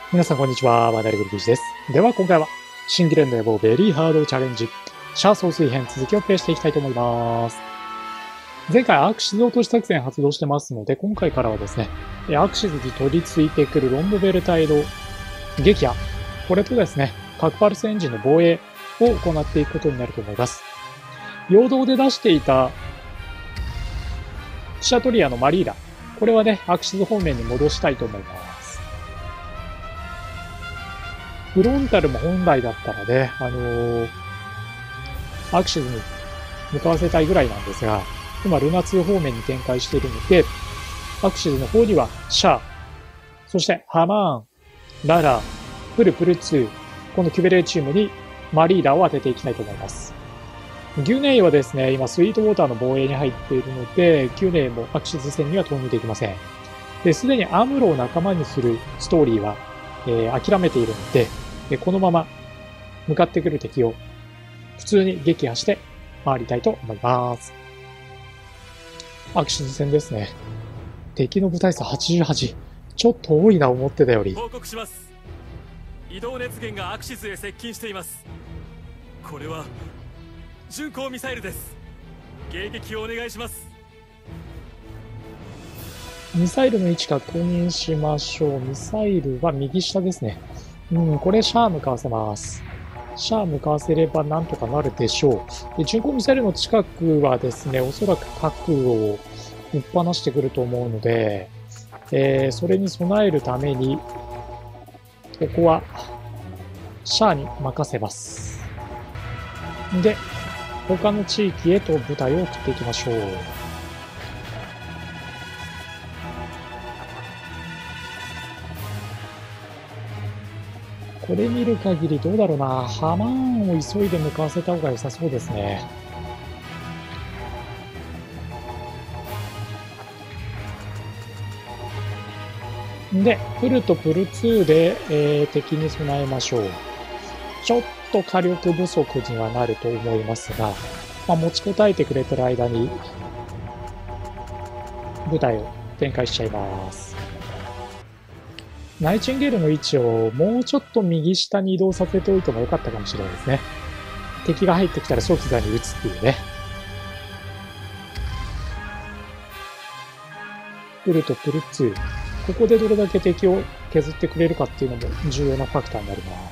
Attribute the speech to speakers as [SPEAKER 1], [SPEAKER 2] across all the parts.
[SPEAKER 1] 皆さんこんにちは、マダリグルビーチです。では今回は、新ギレンド野望ベリーハードチャレンジ、シャア総帥編続きをプレイしていきたいと思います。前回アークシズ落とし作戦発動してますので、今回からはですね、アークシズに取り付いてくるロンドベルタイド撃破、これとですね、核パルスエンジンの防衛を行っていくことになると思います。陽動で出していたシャトリアのマリーラ、これはね、アークシズ方面に戻したいと思います。フロンタルも本来だったらね、アクシズに向かわせたいぐらいなんですが、今ルナ2方面に展開しているので、アクシズの方にはシャア、そしてハマーン、ララ、プル2、このキュベレーチームにマリーラを当てていきたいと思います。ギュネイはですね、今スイートウォーターの防衛に入っているので、ギュネイもアクシズ戦には投入できません。で、すでにアムロを仲間にするストーリーは、諦めているので、このまま向かってくる敵を普通に撃破して回りたいと思います。アクシズ戦ですね。敵の部隊数88。ちょっと多いな、思ってたより。
[SPEAKER 2] 報告します。移動熱源がアクシズへ接近しています。これは巡航ミサイルです。迎撃をお願いします。
[SPEAKER 1] ミサイルの位置確認しましょう。ミサイルは右下ですね。これシャア向かわせます。シャア向かわせればなんとかなるでしょう。で、巡航ミサイルの近くはですね、おそらく核を撃っ放してくると思うので、それに備えるために、ここはシャアに任せます。で、他の地域へと部隊を送っていきましょう。これ見る限りどうだろうな。ハマーンを急いで向かわせた方が良さそうですね。で、プルとプル2で、敵に備えましょう。ちょっと火力不足にはなると思いますが、持ちこたえてくれてる間に部隊を展開しちゃいます。ナイチンゲールの位置をもうちょっと右下に移動させておいてもよかったかもしれないですね。敵が入ってきたら即座に撃つっていうね。プルとプル2。ここでどれだけ敵を削ってくれるかっていうのも重要なファクターになります。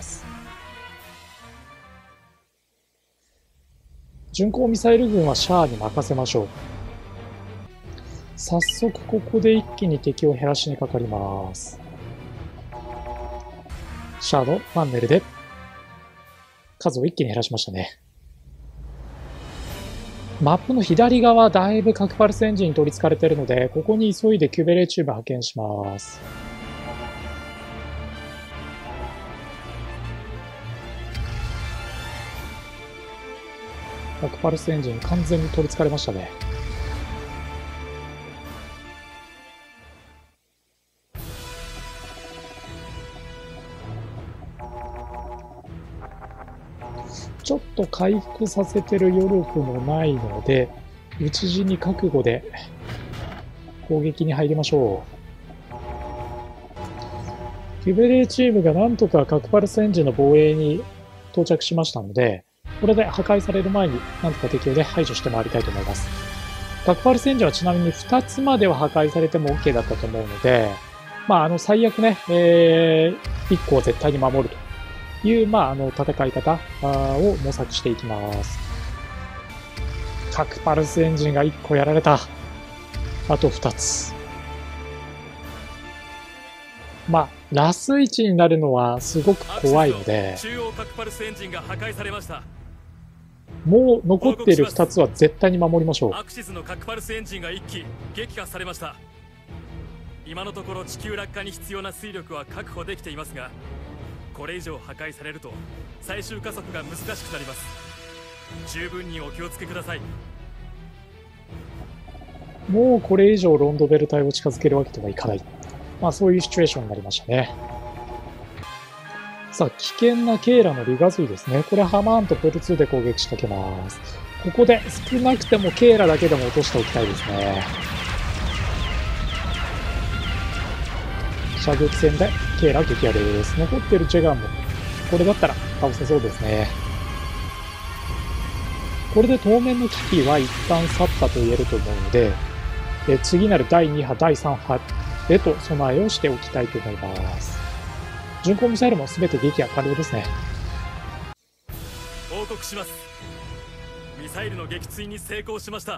[SPEAKER 1] 巡航ミサイル軍はシャアに任せましょう。早速ここで一気に敵を減らしにかかります。シャアのマンネルで数を一気に減らしましたね。マップの左側だいぶ核パルスエンジンに取り付かれているので、ここに急いでキュベレーチューブ派遣します。核パルスエンジン完全に取り付かれましたね。ちょっと回復させてる余力もないので、討ち死に覚悟で攻撃に入りましょう。キュベレーチームがなんとか核パルスエンジンの防衛に到着しましたので、これで破壊される前になんとか敵をね排除して回りたいと思います。核パルスエンジンはちなみに2つまでは破壊されても OK だったと思うので、最悪ね、1個を絶対に守るという、戦い方を模索していきます。核パルスエンジンが1個やられた。あと2つ。ラス位置になるのはすごく怖いので、
[SPEAKER 2] 中央核パルスエンジンが破壊されました。
[SPEAKER 1] もう残っている2つは絶対に守りましょう。
[SPEAKER 2] アクシズの核パルスエンジンが1機撃破されました。今のところ地球落下に必要な推力は確保できていますが、これ以上破壊されると最終加速が難しくなります。十分にお気をつけください。
[SPEAKER 1] もうこれ以上ロンドベル隊を近づけるわけにはいかない。そういうシチュエーションになりましたね。さあ、危険なケイラのリガズイですね。これハマーンとプル2で攻撃仕掛けます。ここで少なくてもケイラだけでも落としておきたいですね。 射撃戦でケーラ撃破です。残ってるジェガーも、これだったら倒せそうですね。これで当面の危機は一旦去ったと言えると思うので、次なる第2波、第3波へと備えをしておきたいと思います。巡航ミサイルも全て撃破完了ですね。
[SPEAKER 2] 報告します。ミサイルの撃墜に成功しました。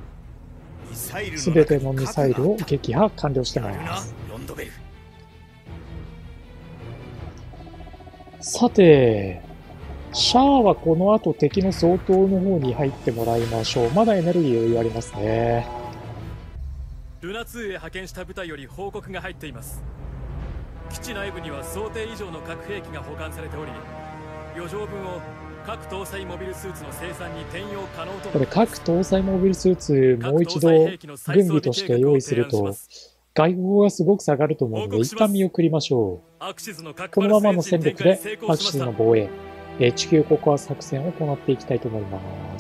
[SPEAKER 1] 全てのミサイルを撃破完了してます。さて、シャアはこの後敵の総統の方に入ってもらいましょう。まだエネルギー余裕ありますね。
[SPEAKER 2] ルナ2へ派遣した部隊より報告が入っています。基地内部には想定以上の核兵器が保管されており、余剰分を核搭載モビルスーツの生産に転用可能と。
[SPEAKER 1] これ核搭載モビルスーツもう一度軍備として用意すると外交がすごく下がると思うので一旦見送りましょう。このままの戦力でアクシズの防衛、地球国破作戦を行っていきたいと思います。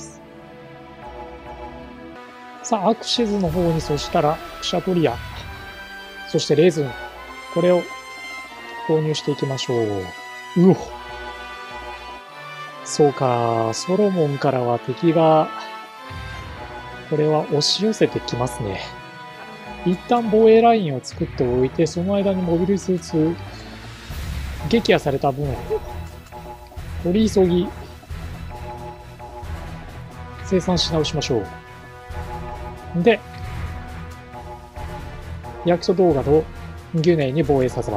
[SPEAKER 1] さあ、アクシズの方にそしたらクシャトリア、そしてレーズン、これを投入していきましょう。うお、そうか、ソロモンからは敵が、これは押し寄せてきますね。一旦防衛ラインを作っておいて、その間にモビルスーツ、撃破された分を、取り急ぎ、生産し直しましょう。で、ヤクソ動画のギュネイに防衛させます。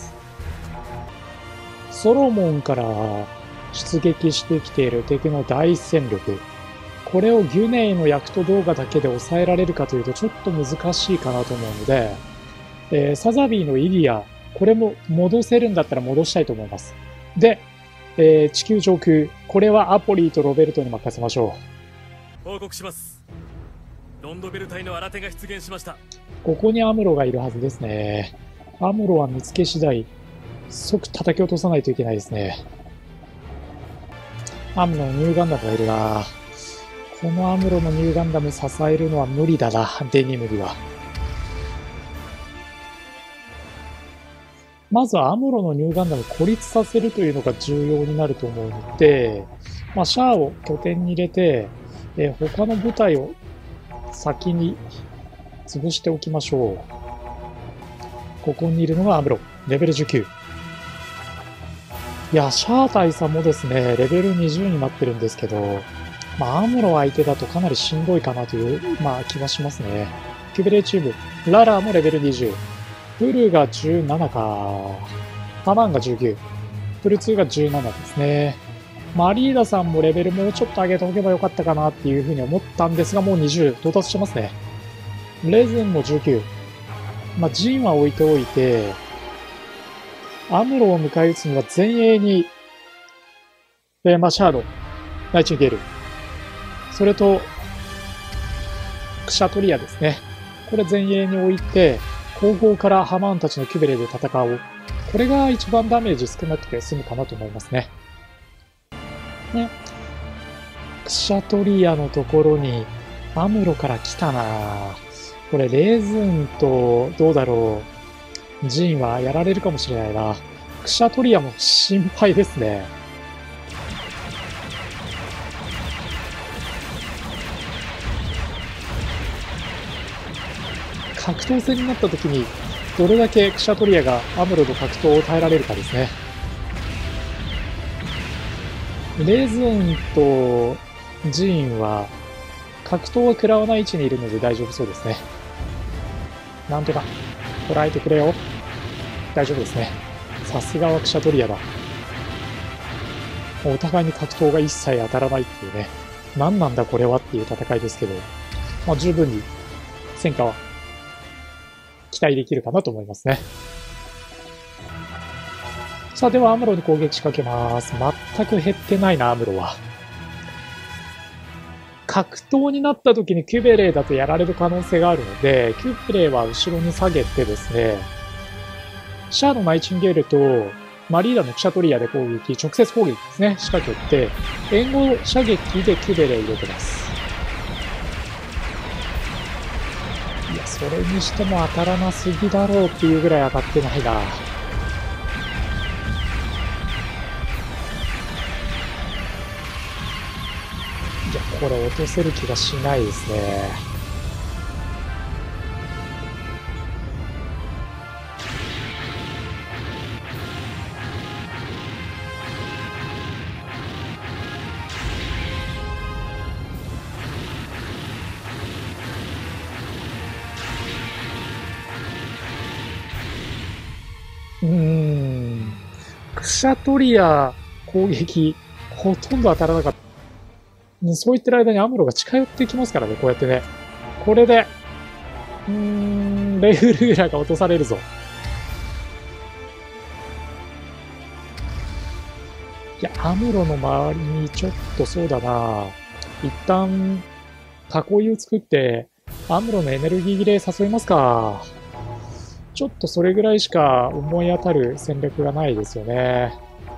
[SPEAKER 1] ソロモンから出撃してきている敵の大戦力。これをギュネイのヤクト動画だけで抑えられるかというとちょっと難しいかなと思うので、サザビーのイリア、これも戻せるんだったら戻したいと思います。で、地球上空、これはアポリーとロベルトに任せましょ
[SPEAKER 2] う。報告します。ロンドベル隊の新手が出現しました。
[SPEAKER 1] ここにアムロがいるはずですね。アムロは見つけ次第、即叩き落とさないといけないですね。アムロのニューガンダムがいるな。このアムロのニューガンダム支えるのは無理だな、デニムには。まずはアムロのニューガンダム孤立させるというのが重要になると思うので、シャアを拠点に入れて、他の部隊を先に潰しておきましょう。ここにいるのがアムロ、レベル19。いや、シャア大佐もですね、レベル20になってるんですけど、アムロ相手だとかなりしんどいかなという、気がしますね。キュベレーチーム、ララーもレベル20。プルが17か。ハマンが19。プル2が17ですね。マリーダさんもレベルもうちょっと上げておけばよかったかなっていうふうに思ったんですが、もう20到達してますね。レズンも19。ジンは置いておいて、アムロを迎え撃つには前衛に、シャアのナイチンゲール。それと、クシャトリアですね。これ前衛に置いて、後方からハマーンたちのキュベレで戦おう。これが一番ダメージ少なくて済むかなと思いますね。クシャトリアのところにアムロから来たな。これレーズンとどうだろう。ジンはやられるかもしれないな。クシャトリアも心配ですね。格闘戦になった時にどれだけクシャトリアがアムロの格闘を耐えられるかですね。レズンとジーンは格闘は食らわない位置にいるので大丈夫そうですね。なんとか捉えてくれよ。大丈夫ですね。さすがはクシャトリアだ。お互いに格闘が一切当たらないっていうね。何なんだこれはっていう戦いですけど、十分に戦果は期待できるかなと思いますね。さあ、ではアムロに攻撃仕掛けます。全く減ってないな、アムロは。格闘になった時にキュベレーだとやられる可能性があるので、キュベレーは後ろに下げてですね、シャアのナイチンゲールとマリーダのクシャトリアで攻撃、直接攻撃ですね、仕掛けて、援護射撃でキュベレー入れてます。いや、 それにしても当たらなすぎだろうっていうぐらい当たってないな。いや、これ落とせる気がしないですね。クシャトリア攻撃、ほとんど当たらなかった。そう言ってる間にアムロが近寄ってきますからね、こうやってね。これで、レイウルーラが落とされるぞ。いや、アムロの周りにちょっとそうだな。一旦、囲いを作って、アムロのエネルギー切れ誘いますか。ちょっとそれぐらいしか思い当たる戦略がないですよね。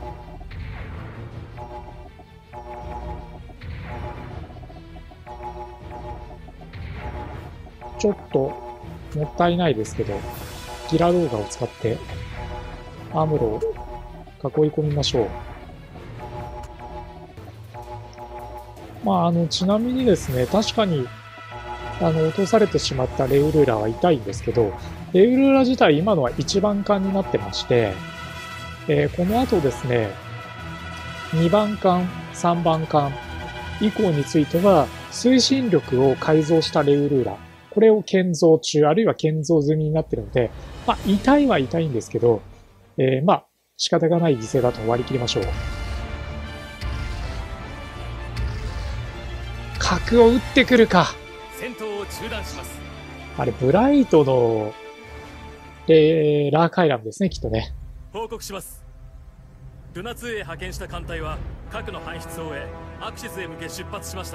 [SPEAKER 1] ちょっともったいないですけど、ギラ動画を使ってアムロを囲い込みましょう。ちなみにですね、確かに落とされてしまったレウルーラは痛いんですけど、レウルーラ自体今のは1番艦になってまして、この後ですね、2番艦、3番艦以降については、推進力を改造したレウルーラ、これを建造中、あるいは建造済みになっているので、痛いは痛いんですけど、仕方がない犠牲だと割り切りましょう。核を撃ってくるか。
[SPEAKER 2] 戦闘を中断します。
[SPEAKER 1] あれ、ブライトの、ラーカイラムですね、きっとね。
[SPEAKER 2] 報告します。ルナ2へ派遣した艦隊は核の搬出を終え、アクシスへ向け出発しました。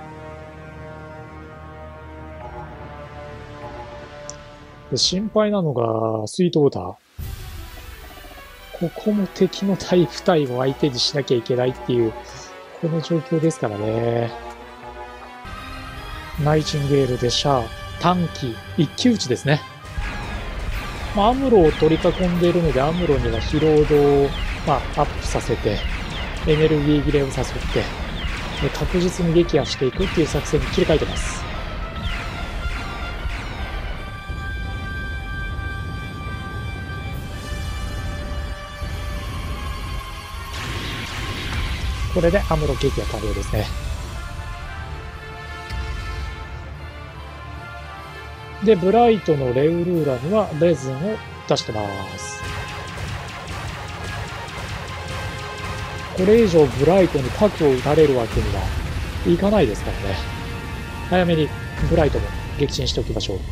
[SPEAKER 1] で、心配なのがスイートウォーター。ここも敵のタイプ隊を相手にしなきゃいけないっていう、この状況ですからね。ナイチンゲールでシャア、短期、一騎打ちですね。アムロを取り囲んでいるので、アムロには疲労度を、アップさせて、エネルギー切れを誘って、確実に撃破していくっていう作戦に切り替えてます。これでアムロ撃破完了ですね。で、ブライトのレウルーラにはレズンを出してます。これ以上ブライトに核を撃たれるわけにはいかないですからね。早めにブライトも撃沈しておきましょう。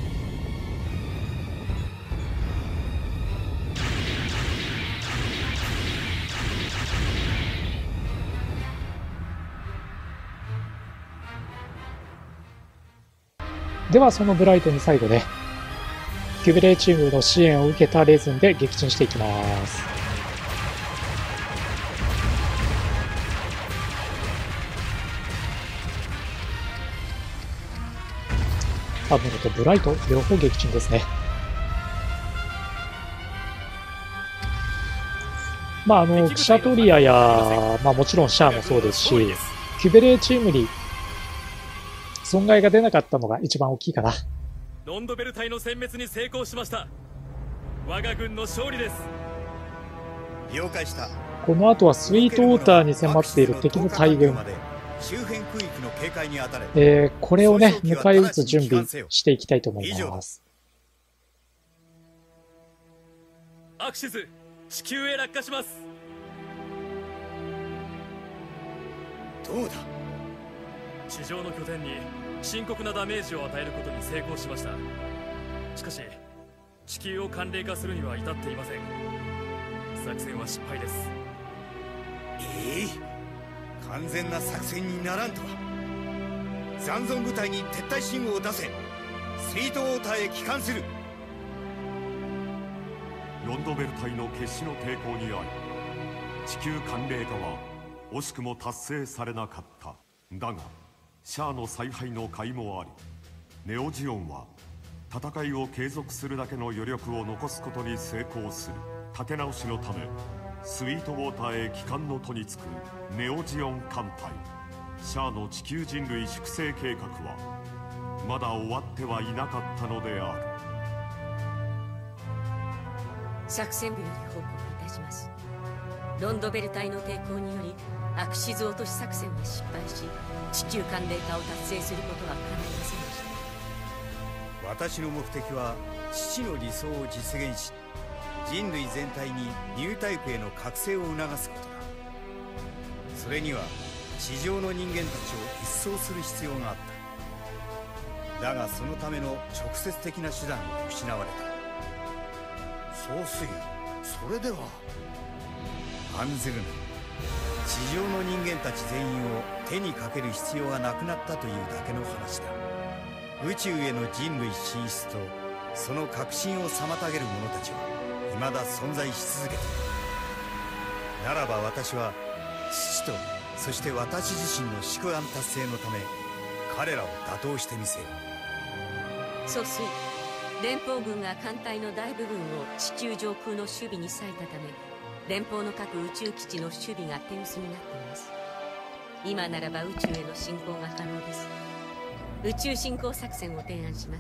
[SPEAKER 1] ではそのブライトに最後ね、キュベレーチームの支援を受けたレズンで撃沈していきます。アムロとブライト両方撃沈ですね。クシャトリアや、もちろんシャアもそうですし、キュベレーチームに損害が出なかったのが一番大きいかな。
[SPEAKER 2] ロンドベル隊の殲滅に成功しました。我が軍の勝利です。
[SPEAKER 3] 了解した。
[SPEAKER 1] この後はスイートウォーターに迫っている敵の大軍、
[SPEAKER 3] 周辺区域の警戒に当たれ。
[SPEAKER 1] これをね、迎え撃つ準備していきたいと思います。
[SPEAKER 2] アクシズ、地球へ落下します。
[SPEAKER 3] どうだ。
[SPEAKER 2] 地上の拠点に深刻なダメージを与えることに成功しました。しかし地球を寒冷化するには至っていません。作戦は失敗です。
[SPEAKER 3] 完全な作戦にならんとは。残存部隊に撤退信号を出せ。スイートウォーターへ帰還する。
[SPEAKER 4] ロンドベル隊の決死の抵抗にあり、地球寒冷化は惜しくも達成されなかった。だがシャアの采配の甲斐もあり、ネオジオンは戦いを継続するだけの余力を残すことに成功する。立て直しのためスイートウォーターへ帰還の途につくネオジオン艦隊。シャアの地球人類粛清計画はまだ終わってはいなかったのである。
[SPEAKER 5] 作戦部より報告いたします。ロンドベル隊の抵抗によりアクシズ落とし作戦は失敗し、地球寒冷化を達成することは叶いませんでした。
[SPEAKER 3] 私の目的は父の理想を実現し、人類全体にニュータイプへの覚醒を促すことだ。それには地上の人間たちを一掃する必要があった。だがそのための直接的な手段を失われた。総帥、それでは案ずるな。地上の人間たち全員を手にかける必要がなくなったというだけの話だ。宇宙への人類進出とその革新を妨げる者たちは未だ存在し続けている。ならば私は父とそして私自身の宿願達成のため彼らを打倒してみせよう。
[SPEAKER 5] 総帥、連邦軍が艦隊の大部分を地球上空の守備に割いたため、連邦の各宇宙基地の守備が手薄になっています。今ならば宇宙への侵攻が可能です。宇宙侵攻作戦を提案します。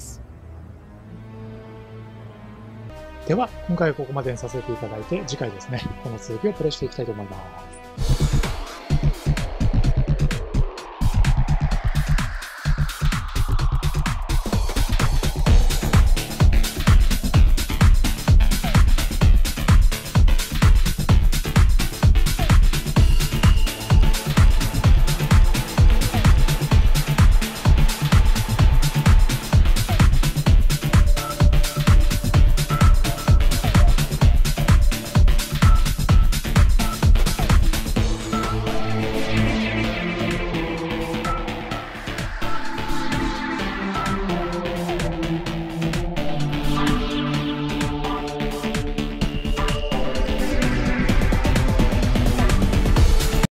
[SPEAKER 1] では今回はここまでにさせていただいて、次回ですねこの続きをプレイしていきたいと思います。